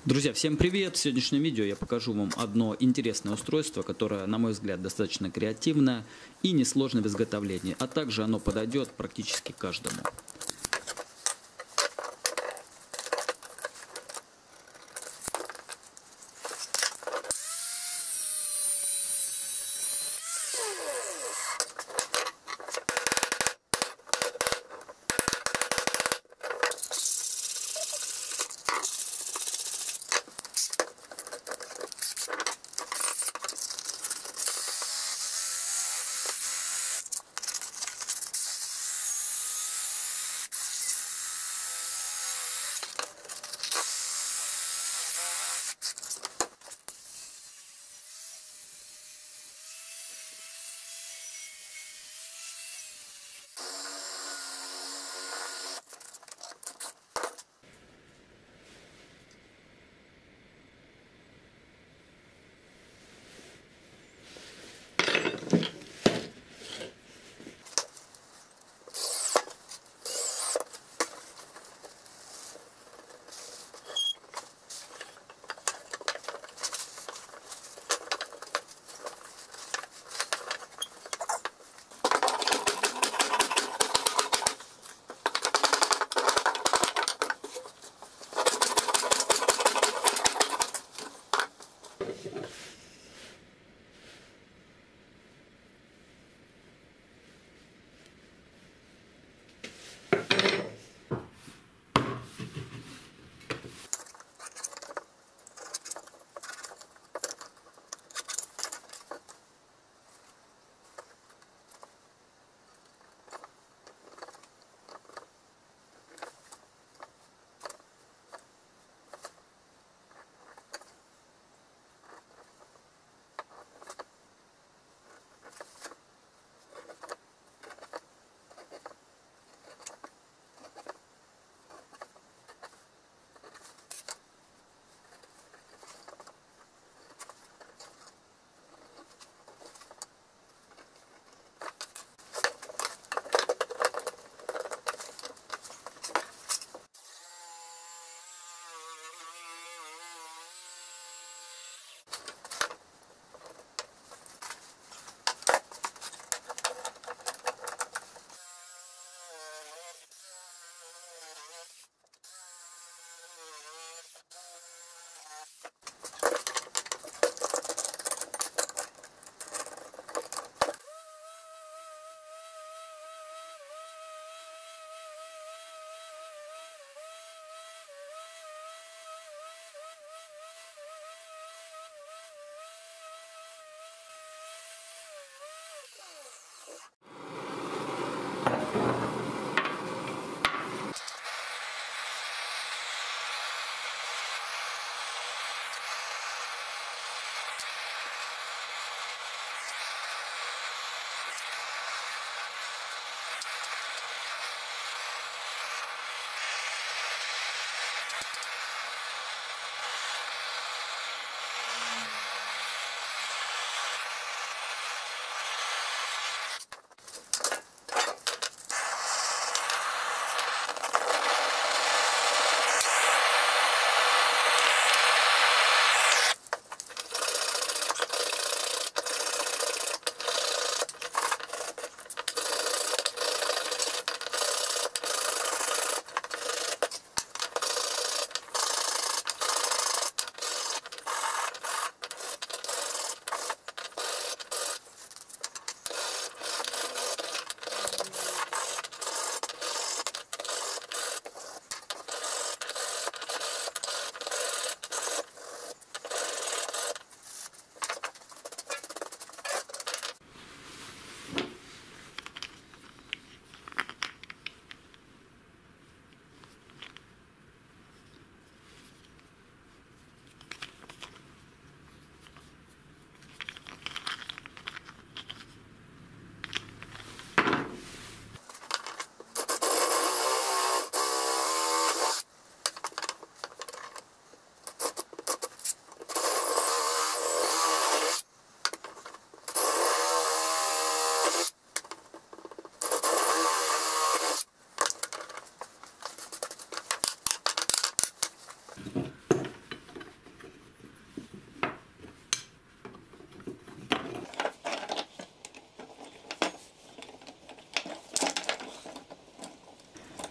Друзья, всем привет! В сегодняшнем видео я покажу вам одно интересное устройство, которое, на мой взгляд, достаточно креативное и несложное в изготовлении, а также оно подойдет практически каждому.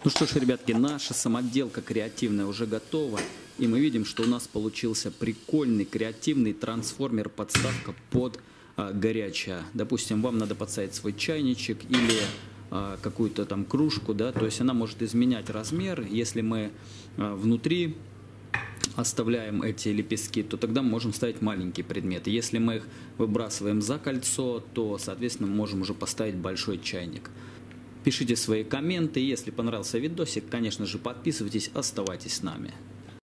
Ну что ж, ребятки, наша самоделка креативная уже готова. И мы видим, что у нас получился прикольный креативный трансформер-подставка под горячее. Допустим, вам надо подставить свой чайничек или какую-то там кружку, да, то есть она может изменять размер. Если мы внутри оставляем эти лепестки, то тогда мы можем ставить маленькие предметы. Если мы их выбрасываем за кольцо, то, соответственно, мы можем уже поставить большой чайник. Пишите свои комменты. Если понравился видосик, конечно же, подписывайтесь, оставайтесь с нами.